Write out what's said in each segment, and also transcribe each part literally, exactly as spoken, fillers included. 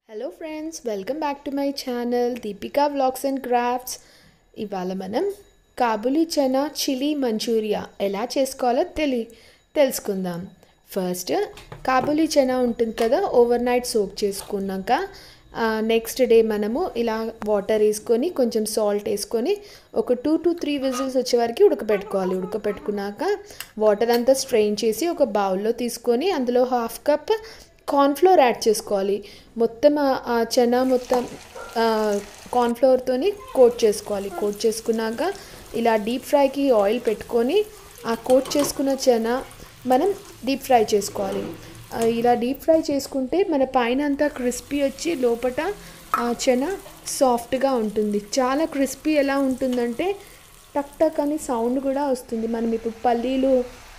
Hello friends, welcome back to my channel Deepika vlogs and crafts. ఇవాళ మనం Kabuli chana chilli manchurian ఎలా చేసుకోవాలో తెలి తెలుసుకుందాం. ఫస్ట్ కాబూలీ చనా ఉంటుంది కదా, ఓవర్ నైట్ సోక్ చేసుకున్నాక నెక్స్ట్ డే మనము ఇలా వాటర్ వేసుకొని కొంచెం సాల్ట్ వేసుకొని ఒక టూ టు త్రీ విజిల్స్ వచ్చే వరకు ఉడకపెట్టుకోవాలి. ఉడకపెట్టుకున్నాక వాటర్ అంతా స్ట్రెయిన్ చేసి ఒక బౌల్లో తీసుకొని అందులో హాఫ్ కప్ కార్న్ఫ్లోర్ యాడ్ చేసుకోవాలి. మొత్తం ఆ చనా మొత్తం కార్న్ఫ్లోర్తోని కోట్ చేసుకోవాలి. కోట్ చేసుకున్నాక ఇలా డీప్ ఫ్రైకి ఆయిల్ పెట్టుకొని ఆ కోట్ చేసుకున్న చనా మనం డీప్ ఫ్రై చేసుకోవాలి. ఇలా డీప్ ఫ్రై చేసుకుంటే మన పైన అంతా క్రిస్పీ వచ్చి లోపల ఆ చనా సాఫ్ట్గా ఉంటుంది. చాలా క్రిస్పీ ఎలా ఉంటుందంటే టక్ టక్ అని సౌండ్ కూడా వస్తుంది. మనం ఇప్పుడు పల్లీలు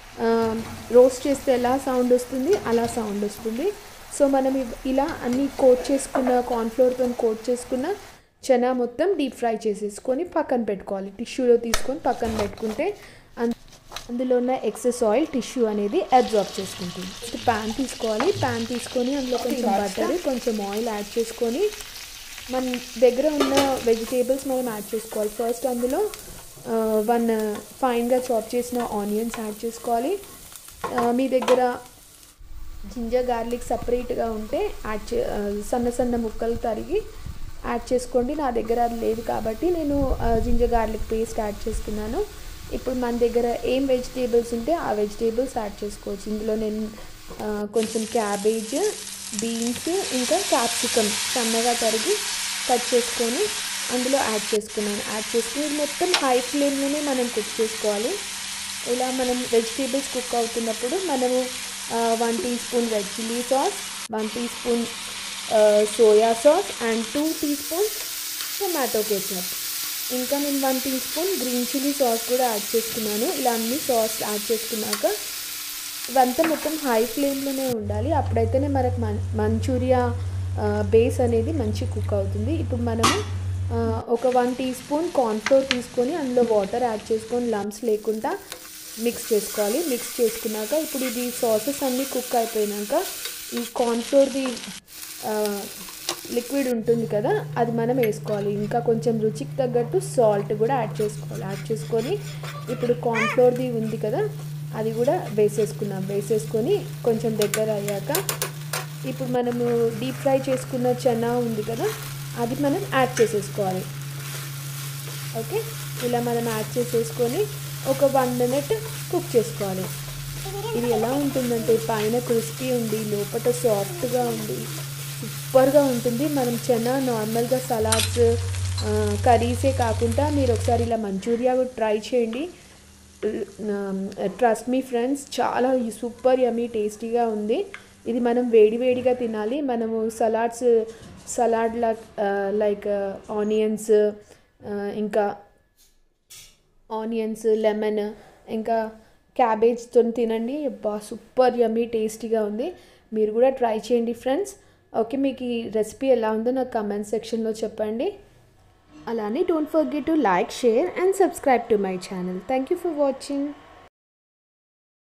రోస్ట్ చేస్తే ఎలా సౌండ్ వస్తుంది అలా సౌండ్ వస్తుంది. సో మనం ఇలా అన్నీ కోట్ చేసుకున్న కార్న్ఫ్లోర్తో కోట్ చేసుకున్న చనా మొత్తం డీప్ ఫ్రై చేసేసుకొని పక్కన పెట్టుకోవాలి. టిష్యూలో తీసుకొని పక్కన పెట్టుకుంటే అందులో ఉన్న ఎక్సెస్ ఆయిల్ టిష్యూ అనేది అబ్జార్బ్ చేసుకుంటుంది. ఫస్ట్ ప్యాన్ తీసుకోవాలి. ప్యాన్ తీసుకొని అందులో కొంచెం బటర్ కొంచెం ఆయిల్ యాడ్ చేసుకొని మన దగ్గర ఉన్న వెజిటేబుల్స్ మనం యాడ్ చేసుకోవాలి. ఫస్ట్ అందులో వన్ ఫైన్గా చాప్ చేసిన ఆనియన్స్ యాడ్ చేసుకోవాలి. మీ దగ్గర జింజర్ గార్లిక్ సపరేట్గా ఉంటే యాడ్ చే సన్న సన్న ముక్కలు తరిగి యాడ్ చేసుకోండి. నా దగ్గర అది లేదు కాబట్టి నేను జింజర్ గార్లిక్ పేస్ట్ యాడ్ చేసుకున్నాను. ఇప్పుడు మన దగ్గర ఏం వెజిటేబుల్స్ ఉంటే ఆ వెజిటేబుల్స్ యాడ్ చేసుకోవచ్చు. ఇందులో నేను కొంచెం క్యాబేజ్, బీన్స్ ఇంకా క్యాప్సికమ్ సన్నగా తరిగి కట్ చేసుకొని అందులో యాడ్ చేసుకున్నాను. యాడ్ చేసుకుని మొత్తం హై ఫ్లేమ్లోనే మనం కుక్ చేసుకోవాలి. ఇలా మనం వెజిటేబుల్స్ కుక్ అవుతున్నప్పుడు మనము one teaspoon red chilli sauce, one teaspoon soya sauce and two teaspoon tomato ketchup, ఇంకా నేను one teaspoon green chilli sauce కూడా యాడ్ చేసుకున్నాను. ఇలా అన్ని సాస్ యాడ్ చేసుకున్నాక ఇవంతా మొత్తం హై ఫ్లేమ్లోనే ఉండాలి. అప్పుడైతేనే మనకు మం మంచూరియా బేస్ అనేది మంచి కుక్ అవుతుంది. ఇప్పుడు మనము ఒక వన్ టీ స్పూన్ కార్న్ఫ్లోర్ తీసుకొని అందులో వాటర్ యాడ్ చేసుకొని లంప్స్ లేకుండా మిక్స్ చేసుకోవాలి. మిక్స్ చేసుకున్నాక ఇప్పుడు ఇది సాసెస్ అన్నీ కుక్ అయిపోయినాక ఈ కార్న్ఫ్లోర్ది లిక్విడ్ ఉంటుంది కదా అది మనం వేసుకోవాలి. ఇంకా కొంచెం రుచికి తగ్గట్టు సాల్ట్ కూడా యాడ్ చేసుకోవాలి. యాడ్ చేసుకొని ఇప్పుడు కార్న్ఫ్లోర్ది ఉంది కదా అది కూడా వేసేసుకున్నాం. వేసేసుకొని కొంచెం దగ్గర అయ్యాక ఇప్పుడు మనము డీప్ ఫ్రై చేసుకున్న చనా ఉంది కదా అది మనం యాడ్ చేసేసుకోవాలి. ఓకే, ఇలా మనం యాడ్ చేసేసుకొని ఒక వన్ మినిట్ కుక్ చేసుకోవాలి. ఇది ఎలా ఉంటుందంటే పైన క్రిస్పీ ఉండి లోపల సాఫ్ట్గా ఉండి సూపర్గా ఉంటుంది. మనం చనా నార్మల్గా సలాడ్స్ కర్రీసే కాకుండా మీరు ఒకసారి ఇలా మంచూరియా కూడా ట్రై చేయండి. ట్రస్ట్ మీ ఫ్రెండ్స్, చాలా సూపర్ యమ్మీ టేస్టీగా ఉంది. ఇది మనం వేడి వేడిగా తినాలి. మనము సలాడ్స్ సలాడ్ లైక్ ఆనియన్స్ ఇంకా ఆనియన్స్ లెమన్ ఇంకా క్యాబేజ్తో తినండి. బా సూపర్ యమ్మీ టేస్టీగా ఉంది. మీరు కూడా ట్రై చేయండి ఫ్రెండ్స్. ఓకే, మీకు ఈ రెసిపీ ఎలా ఉందో నాకు కమెంట్ సెక్షన్లో చెప్పండి. అలానే don't forget to like, share and subscribe to my channel. Thank you for watching.